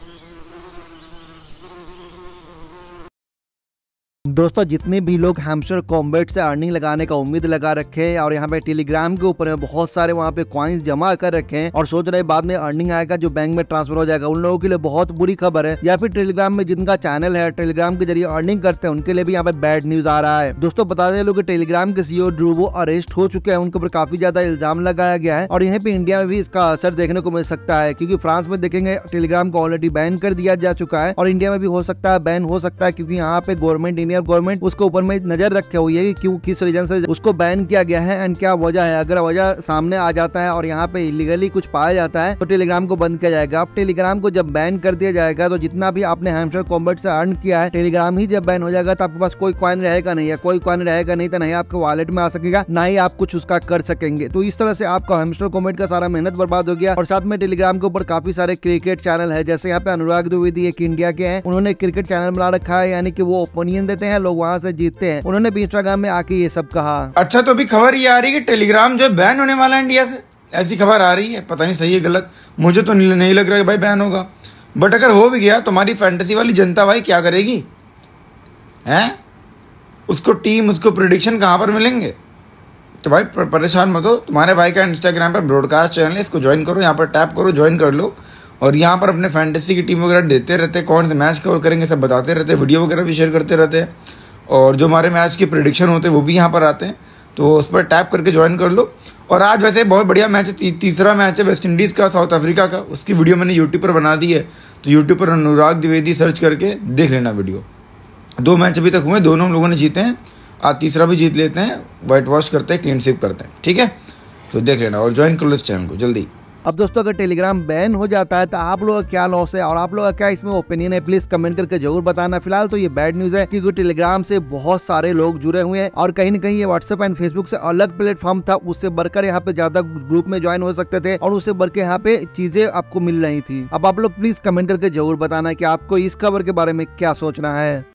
दोस्तों जितने भी लोग हैमस्टर कॉम्बैट से अर्निंग लगाने का उम्मीद लगा रखे हैं और यहाँ पे टेलीग्राम के ऊपर में बहुत सारे वहाँ पे कॉइन्स जमा कर रखे हैं और सोच रहे बाद में अर्निंग आएगा जो बैंक में ट्रांसफर हो जाएगा, उन लोगों के लिए बहुत बुरी खबर है। या फिर टेलीग्राम में जिनका चैनल है, टेलीग्राम के जरिए अर्निंग करते हैं, उनके लिए भी यहाँ पे बैड न्यूज आ रहा है। दोस्तों बता दें लोग कि टेलीग्राम के सीईओ ड्रूवो अरेस्ट हो चुके हैं, उनके ऊपर काफी ज्यादा इल्जाम लगाया गया है और यहाँ पे इंडिया में भी इसका असर देखने को मिल सकता है, क्योंकि फ्रांस में देखेंगे टेलीग्राम को ऑलरेडी बैन कर दिया जा चुका है और इंडिया में भी हो सकता है बैन हो सकता है, क्योंकि यहाँ पे गवर्नमेंट, इंडियन गवर्नमेंट उसके ऊपर में नजर रखे हुई है कि क्यों, किस रीजन से उसको बैन किया गया है एंड क्या वजह है। अगर वजह सामने आ जाता है और यहाँ पे इलीगली कुछ पाया जाता है तो टेलीग्राम को बंद किया जाएगा। अब टेलीग्राम को जब बैन कर दिया जाएगा तो जितना भी आपने हैमस्टर कॉम्बैट से अर्न किया है, टेलीग्राम ही जब बैन हो जाएगा तो आपके पास कोई कॉइन रहेगा नहीं है, कोई कॉइन रहेगा नहीं तो नहीं आपके वॉलेट में आ सकेगा, ना ही आप कुछ उसका कर सकेंगे। तो इस तरह से आपका हैमस्टर कॉम्बैट का सारा मेहनत बर्बाद हो गया। और साथ में टेलीग्राम के ऊपर काफी सारे क्रिकेट चैनल है, जैसे यहाँ पे अनुराग द्विवेदी एक इंडिया के हैं, उन्होंने क्रिकेट चैनल बना रखा है, यानी कि वो ओपिनियन देते हैं, लोग वहाँ से जीतते हैं। उन्होंने भी इंस्टाग्राम में आके ये सब कहा। अच्छा तो अभी खबर ये आ रही है कि टेलीग्राम जो बैन होने वाला है इंडिया से, ऐसी खबर आ रही है, पता नहीं सही है गलत, मुझे तो नहीं लग रहा है भाई बैन होगा। बट अगर हो भी गया तो हमारी फैंटेसी वाली जनता भाई क्या करेगी हैं? उसको टीम, उसको प्रेडिक्शन कहाँ पर मिलेंगे? तो भाई परेशान मत हो, तुम्हारे भाई का इंस्टाग्राम पर ब्रॉडकास्ट चैनल है, इसको ज्वाइन करो, यहाँ पर टैप करो, ज्वाइन कर लो और यहाँ पर अपने फैंटेसी की टीम वगैरह देते रहते, कौन से मैच कवर करेंगे सब बताते रहते, वीडियो वगैरह भी शेयर करते रहते हैं और जो हमारे मैच के प्रेडिक्शन होते हैं वो भी यहाँ पर आते हैं, तो उस पर टैप करके ज्वाइन कर लो। और आज वैसे बहुत बढ़िया मैच है, तीसरा मैच है वेस्ट इंडीज़ का साउथ अफ्रीका का, उसकी वीडियो मैंने यूट्यूब पर बना दी है, तो यूट्यूब पर अनुराग द्विवेदी सर्च करके देख लेना वीडियो। 2 मैच अभी तक हुए, दोनों हम लोगों ने जीते हैं, आज तीसरा भी जीत लेते हैं, वाइट वॉश करते हैं, क्लीन स्वीप करते हैं, ठीक है? तो देख लेना और ज्वाइन कर लो इस चैनल को जल्दी। अब दोस्तों अगर टेलीग्राम बैन हो जाता है तो आप लोगों का क्या लॉस है और आप लोगों का क्या इसमें ओपिनियन है, प्लीज कमेंट करके जरूर बताना। फिलहाल तो ये बैड न्यूज है, क्योंकि टेलीग्राम से बहुत सारे लोग जुड़े हुए हैं और कहीं न कहीं ये व्हाट्सएप एंड फेसबुक से अलग प्लेटफॉर्म था, उससे बढ़कर यहाँ पे ज्यादा ग्रुप में ज्वाइन हो सकते थे और उससे बढ़कर यहाँ पे चीजें आपको मिल रही थी। अब आप लोग प्लीज कमेंट करके जरूर बताना कि आपको इस खबर के बारे में क्या सोचना है।